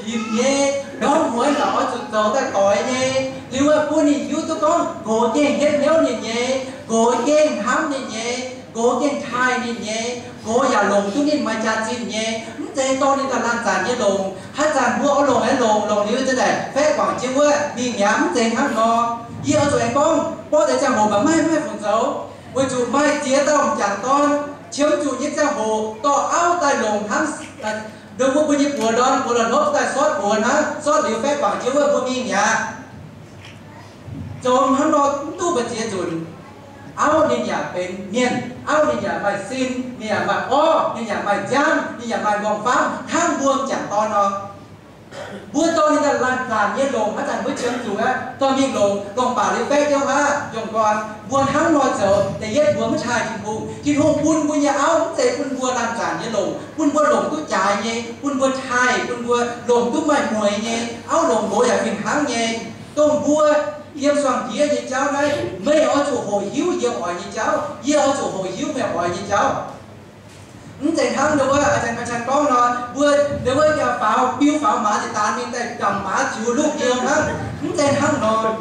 dịp nhé đó mỗi lọ chụp dầu ta còi nhé lưu ở buôn thì yêu tôi con cố gắng hết nhớ nhé cố gắng hám nhé cố gắng thai nhé cốอย่าหลงทุกนิดมาจานจินnhéใจตอนนี้ตลาดจานเนี่ยหลงถ้าจานบัวเอาหลงให้หลงนี้จะได้แฝงหวังจิ้วว่ามีหยามใจข้างนอกยี่เอาตัวเองป้องป้อแต่จะหัวแบบไม่ฝนเจ้าวันจุไม่เจี๊ยต้องจานตอนเชื่อมจุยิ่งจะหัวต่อเอาแต่หลงทั้งโดยพวกผู้หญิงหัวดอนหัวลบแต่ซอสหัวนะซอสเหลียวแฝงหวังจิ้วว่าพวกมีหยาจมข้างนอกตู้เป็นเจี๊ยจุนเอาเนี่ยอย่าเป็นเนียนเอาเนี่ยอย่าไปซินเนี่ยมาอ้อเนี่ยอย่าไปย้ำเนี่ยอย่าไปมองฟ้าทั้งบวมจากตอนนอบัวตอนนี้จะลันการเย็นลงอาจารย์ผู้เชี่ยวชาญตอนนี้ลงป่าเลยแฝงเจ้าฮะยงก่อนบัวทั้งนอนเจอแต่เย็นบัวไม่ใช่กินหูปุ้นบุญอย่าเอาแต่ปุ้นบัวลันการเย็นลงปุ้นบัวหลงตู้จ่ายเงี้ยปุ้นบัวไทยปุ้นบัวหลงตู้ใหม่หวยเงี้ยเอาหลงบัวอย่าเป็นทั้งเงี้ยต้มบัวyếm xoang kia như cháu này mấy ở chỗ hồi hiếu yếm hỏi như cháu yếm ở chỗ hồi hiếu mẹ hỏi như cháu chạy thắng đâu á anh con rồi vừa đâu á giờ pháo biếu pháo mã thì tàn mình tay cầm mã chịu lúc yêu thắng chạy thắng rồi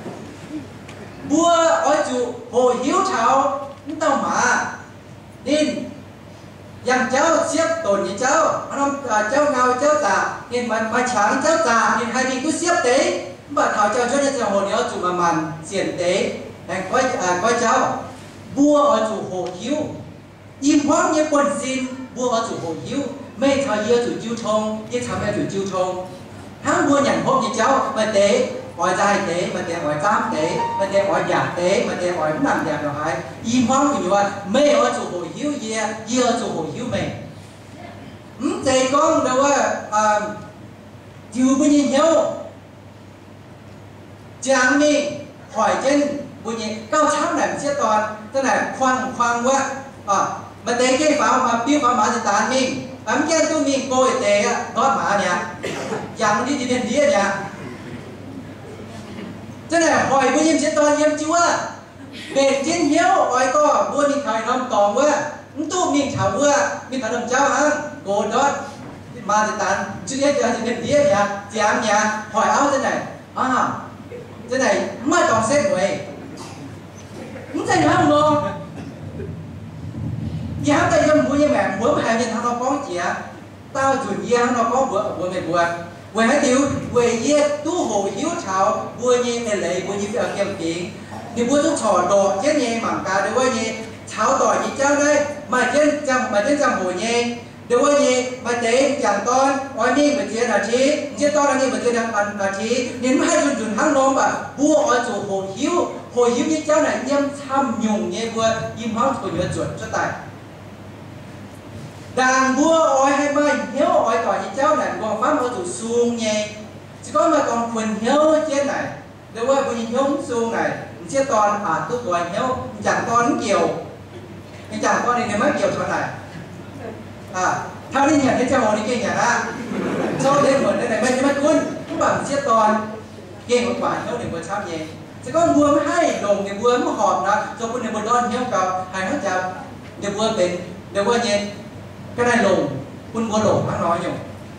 vừa ở chỗ hồi hiếu cháu tao mã nên dàn cháu xếp tổn như cháu cháu ngao cháu tà nên mà chẳng cháu tà nên hai đi cứ xếp đấy bà thảo cho nên là hồ nhớ chủ mà màn xiển tế anh coi cháu vua ở chủ hồ hiếu im hoang như quần xin vua ở chủ hồ hiếu mê thảo yêu chủ chiêu thông như thảo mẹ chủ chiêu thông hắn vua nhận hôn như cháu mà tế hỏi dài tế mà tế hỏi tám tế mà tế hỏi giả tế mà tế hỏi nằm giả rồi hay im hoang thì nhiều mê ở chủ hồ hiếu ye ở chủ hồ hiếu mê thế con đâu á chiều bây giờ nhau chàng mi hỏi trên bùi nhẹ cao cháu này chia toàn thế này khoan quá mà tế cái pháo mà biếu pháo mã thì tàn mình ấm kia tôi mình cô tế đó mã nhá chàng đi đến đĩa nhá thế này hỏi bùi nhẹ chia toàn yếm chúa về trên hiếu hỏi to bùi mình khởi nông tòng quá tu mình thảo quá mình thảo đồng cháu hả cô đó mà thì tàn chứ hết thì đến đĩa nhá chàng nhá hỏi áo thế này thế này mai còn xét người không thấy không luôn giá tay cho mua như mẹ bữa mà hai nhân thằng nó có chị tao chuẩn gia nó có bữa mày bữa hãy tiêu về ye tu hồ hiếu chào bữa như mẹ lệ bữa như phải kiếm tiền thì bữa tu trò đồ chết nhẹ mảng cả để bữa như cháo tỏi như cháu đây mà trên trăm hồ nhẹ để bữa như mà tế chẳng con nói đi mà chia là chia to là đi mà chia là chia nên hai chuẩn hàng nôm và vua ở chỗ hồ hiếu như cháu này nhâm tham nhung như vua im hót của nhớ chuẩn cho tài đàn vua ỏi hay mai hiếu ỏi tỏi như cháu này còn pháp ở chỗ xuông nhé chỉ có mà còn quần hiếu trên này để bữa vua hiếu xuông này chia toàn tu tuổi hiếu chẳng con kiểu chẳng con này mới kiểu cho này thao đi nhà cái cháu hồ đi kia nhà ra cho đến một đây này bên cái mắt quân cũng bằng chiếc toàn kia một quả hiếu để vừa sao nhé chỉ có mua mới hay đồng để vừa mới họp đó cho quân để vừa đón hiếu cầu hai nó chào để vừa tiền để vừa nhé cái này lùng quân vừa lùng hắn nói nhiều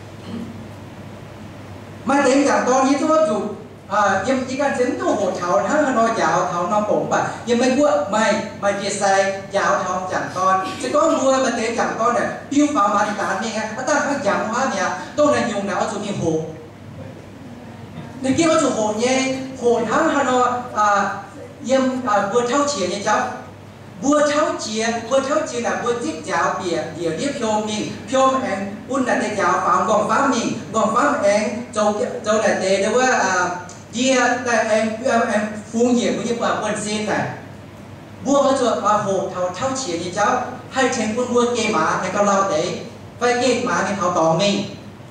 mà tính chẳng to như tôi chủ nhưng chỉ cần chính tu hồ thảo hắn nói chào thảo nó bổng bà nhưng mấy quốc mày chia say chào thảo chẳng con chỉ có mua mà tế chẳng con này tiêu pháo mà thì tán nghe ta khác chẳng hóa nhà tôi này dùng nào chủ nhiều hồ thì kia có chủ hồ nhé hồ thắng hắn nói nhưng vừa thao chìa như cháu vừa tháo chia là vừa tiếp giáo bìa tiếp phiêu em un là để giáo pháo gòn pháo em châu là để đâu tại em phun nhiệt cũng như là quần xin này vua ở chỗ hồ tháo chia như cháu hay trên quân vua kê mã hay cao lao đấy phải kê mã thì tháo tỏ mình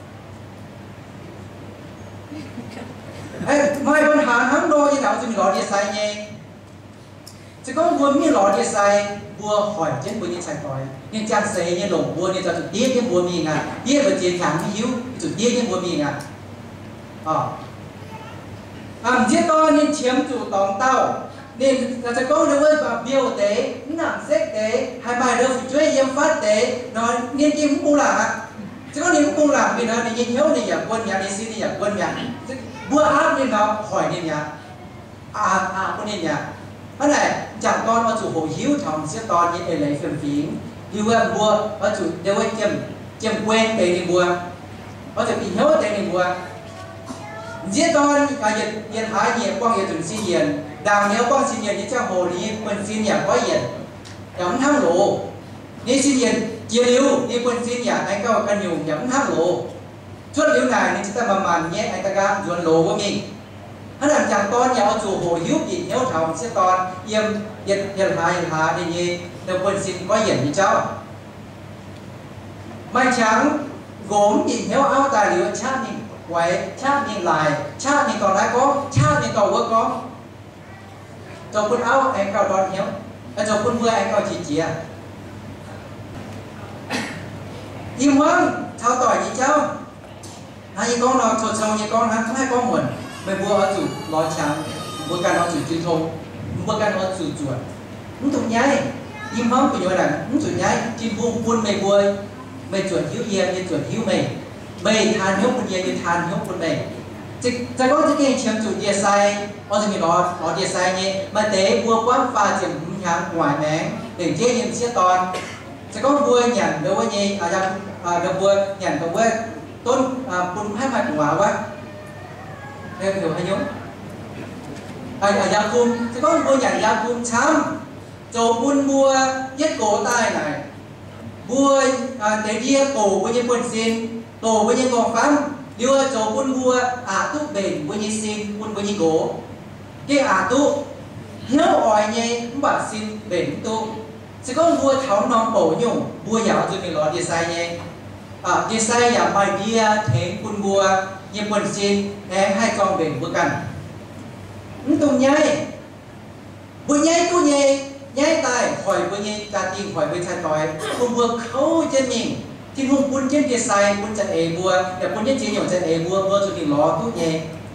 mai con hàng hắn đôi như nào thì mình gọi đi sai nhé chỉ có vua mi lọ đi sai vua hỏi trên vua như sai hỏi nhưng trang sấy như lồng vua như cho chủ tiết như vua mình tiết và chiến thắng hiếu chủ tiết như vua mình giết to nên chiếm chủ tòng tàu nên là chỉ có đối với và biểu tế nặng xét tế hai bài đâu phải chơi yếm phát tế nói nên kim cũng là chứ có những công làm vì nó đi nhìn hiếu thì nhà quân nhà đi xin thì nhà quân nhà bữa áp nên nó hỏi nên nhà quân nên nhà cái này chẳng con ở chủ hồ hiếu thòng sẽ to như lấy phần phím như vậy bữa ở chủ đều ấy chêm quen để đi bữa ở chủ bị hiếu để đi bữa giết con nhiệt hái nhiệt quang nhiệt từng xin nhiệt đào nếu quang xin nhiệt như trong hồ đi quân xin nhiệt có nhiệt đóng thang lộ đi xin nhiệt chia liu đi quân xin nhiệt anh cao cân nhiều đóng thang lộ chuột liu này nên chúng ta màn nhé anh ta gam ruột lộ của mình hắn làm chẳng con nhà chủ hồ hiếu bị hiếu thòng sẽ con yếm nhiệt hái đi như được quân xin có nhiệt như cháu mai trắng gốm bị hiếu áo tài liệu cha mình quay cha mình lại cha mình còn lại có cha mình còn có cho quân áo anh cao đón hiếu cho quân mưa anh cao chỉ chia im hoang thao tỏi như cháu hai con nó trộn sâu như con hắn hai con muộn mày mua ở chủ lo trắng mua cái nó chủ truyền thông mua cái nó chủ chuột không thuộc nhái im hoang của nhiều đảng không chủ nhái chim vuông quân mày chuột hiếu yên như chuột hiếu mày than hiếu quân yên như than hiếu quân mày chỉ có cái chiếm chủ địa sai ở đây nó địa sai nhé mà tế mua quán pha chiếm hàng ngoài máng để chế những chiếc toàn chỉ có mua nhận đâu với nhé đâu mua nhận đâu với tôn quân hai mặt quả quá đây hiểu hay nhúng gia cung chỉ có mua nhận gia cung chăm cho quân mua giết cổ tai này mua để chia cổ với những quân xin tổ với những con phán đưa cho quân mua tu bền với những xin quân với những gỗ cái tu hiếu ỏi nhé cũng bảo xin bền tu chỉ có mua tháo non bổ nhung mua giáo cho mình lo địa sai nhé địa sai nhà bài bia thế quân mua những quân xin để hai con bền với cần tung nhai vừa nhai tu nhai tài hỏi với nhai ta tin hỏi với thầy nói quân mua khâu trên mìnhที่หุ่นปุ้นเช่นเกษายปุ้นจะเอบัวแต่ปุ้นเช่นจีนอยู่จะเอบัวบัวจุดที่ล้อทุกเย่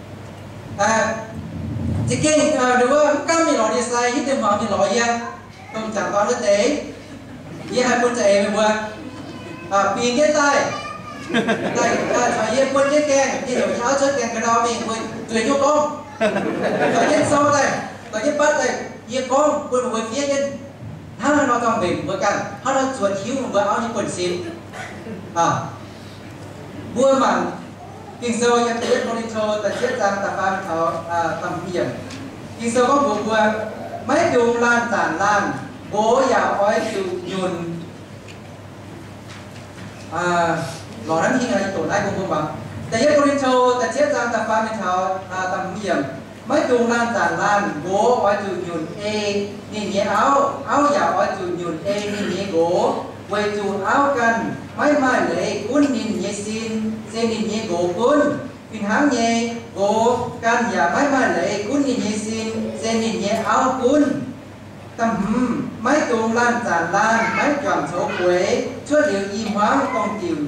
จะเก่งหรือว่าก้ามมีล้อเกษายที่เต็มหัวมีล้อเยอะต้องจับตอนนั้นเอ๋ยี่ให้ปุ้นจะเอบัวปีนเงี้ยใต้ถอยเยี่ยปุ้นเยี่ยแกงที่เดี๋ยวเช้าเชิดแกงกระดองมีปุ้นจุดยุกองถอยเยี่ยโซ่ได้ถอยเยี่ยปัดได้เยี่ยกองปุ้นหัวเฟี้ยเยี่ยถ้าเราต้องเบ่งเหมือนกันถ้าเราสวดคิ้วเหมือนเอาที่ปุ้นซิมbua mặn kinh sâu nhận tiết con đi cho ta chết giang ta phan tháo tầm hiểm kinh sâu có bua mấy dùng lan tản lan bố già ói chịu nhùn lò đắng hiên là tổ lại cùng bua bằng ta chết con đi cho ta chết giang ta phan tháo tầm hiểm mấy dùng lan tản lan bố ói chịu nhùn nhìn nhẹ áo già ói chịu nhùn nhìn nhẹ gỗ quay chịu áo cần mấy mai lệ quân nhìn nhẹ xin nhìn nhẹ gỗ quân pin hám nhẹ gỗ can và mấy mai lệ quân nhìn nhẹ xin nhìn nhẹ áo quân tầm mấy tuồng lan tàn lan mấy tròn số quế chúa liệu im hóa con chịu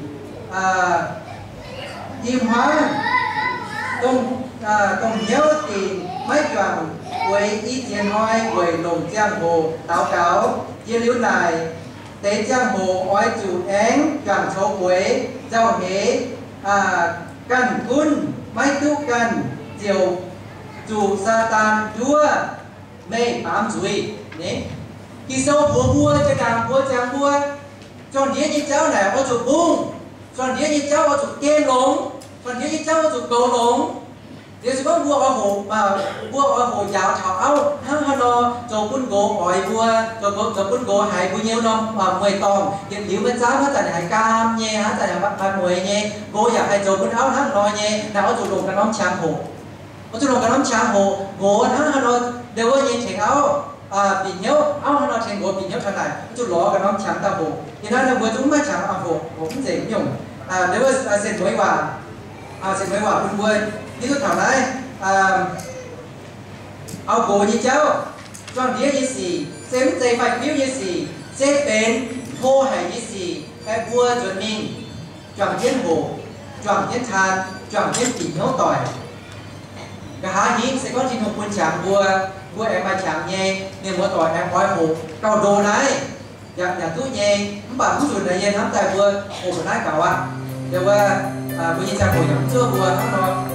im hóa con nhớ tiền mấy tròn quế ý tiền hoi quế lồng giang hồ táo cáo chia liễu này tế giang hồ ói chủ én tròn số quế giao hế cần quân mấy tu cần diều chủ sa tan chúa mê bám rủi đấy khi sâu búa cho đàm búa chàng búa tròn đĩa như cháu này có chủ bung tròn đĩa như cháu có chủ kê lống tròn đĩa như cháu có chủ cầu lống để sẽ có búa ở hồ giáo thảo áo hăng nó cho quân gỗ ỏi búa cho quân gỗ hải búa nhiều năm 10 tòng hiện liễu bên giáo hết tại hải cam nhé hết tại hải mùi nhé gỗ giả hải cho quân áo hăng nó nhé nào chủ lồng cái nón trắng hồ có chủ lồng cái nón trắng hồ gỗ hăng nó đều có nhìn thành áo bị nhớ áo nó thành gỗ bị nhớ thằng này chủ lọ cái nón trắng ta hồ thì nó là vừa chúng mới trắng hồ cũng dễ dùng nếu mà sẽ mới hòa quân vui như tôi thảo nàyเอาโกยี่เจ้าจอนเดียยี่สี่เส้นใจไฟพิ้วยี่สี่เส้นเป็นโพหายยี่สี่แค่บัวจนมิงจอมเทียนโหจอมเทียนทานจอมเทียนปีเหี้ยวต่อยกะหาหิ้งเสกก้อนจินหงคุณฉางบัวแอมมาฉางเย่เนี่ยบัวต่อยแอมอ้อยโหเก่าโดนไหนอยากตู้เย่มันบาดผู้สุดในเย็นน้ำแต่บัวโหคนได้เก่าอ่ะเรียกว่าbây giờ buổi nhóm chưa vừa không nói